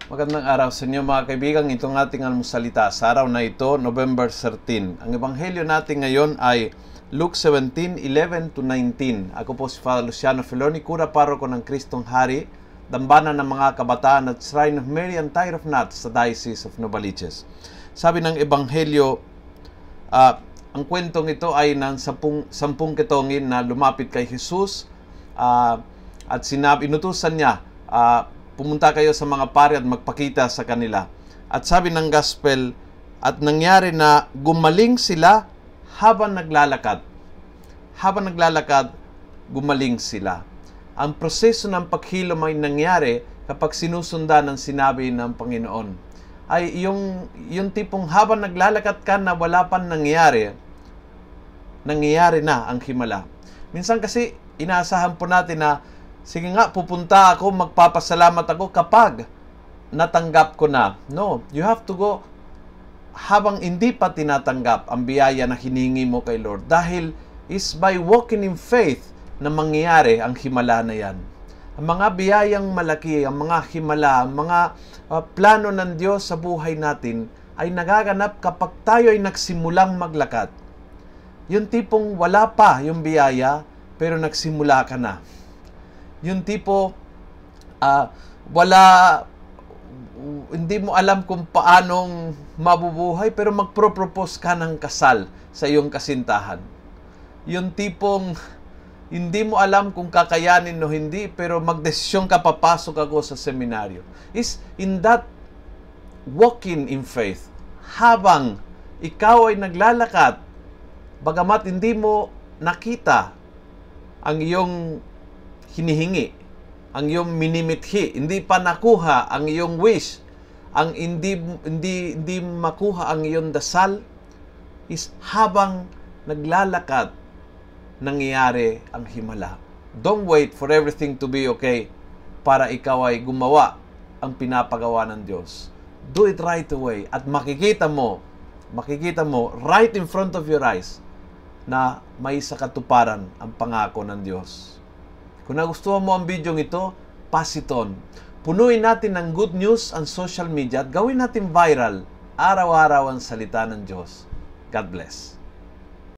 Magandang araw sa inyo mga kaibigan. Itong ating almusalita sa araw na ito, November 13. Ang ebanghelyo natin ngayon ay Luke 17:11-19. Ako po si Father Luciano Feloni, Kura Paroko ng Kristong Hari, Dambana ng mga Kabataan at Shrine of Mary and Tyre of Nuts sa Diocese of Novaliches. Sabi ng ebanghelyo, ang kwentong ito ay ng sampung ketongin na lumapit kay Jesus at inutusan niya, pumunta kayo sa mga pari at magpakita sa kanila. At sabi ng gospel, at nangyari na gumaling sila habang naglalakad. Habang naglalakad, gumaling sila. Ang proseso ng paghilom ay nangyari kapag sinusundan ng sinabi ng Panginoon. Ay yung tipong habang naglalakad ka na wala pang nangyari na ang himala. Minsan kasi inaasahan po natin na sige nga, pupunta ako, magpapasalamat ako kapag natanggap ko na. No, you have to go habang hindi pa tinatanggap ang biyaya na hiningi mo kay Lord. Dahil is by walking in faith na mangyayari ang himala na yan. Ang mga biyayang malaki, ang mga himala, ang mga plano ng Diyos sa buhay natin ay nagaganap kapag tayo ay nagsimulang maglakad. Yung tipong wala pa yung biyaya, pero nagsimula ka na. Yung tipo, hindi mo alam kung paanong mabubuhay, pero magpropose ka ng kasal sa iyong kasintahan. Yung tipong, hindi mo alam kung kakayanin o hindi, pero magdesisyon ka, papasok ako sa seminaryo. Is in that walking in faith, habang ikaw ay naglalakad, bagamat hindi mo nakita ang iyong hinihingi, ang iyong minimithi, hindi pa nakuha ang iyong wish, ang hindi makuha ang iyong dasal, is habang naglalakad, nangyayari ang himala. Don't wait for everything to be okay para ikaw ay gumawa ang pinapagawa ng Diyos. Do it right away at makikita mo right in front of your eyes na may sakatuparan ang pangako ng Diyos. Kung nagustuhan mo ang video ito, pass it on. Punuin natin ng good news ang social media at gawin natin viral araw-araw ang salita ng Diyos. God bless.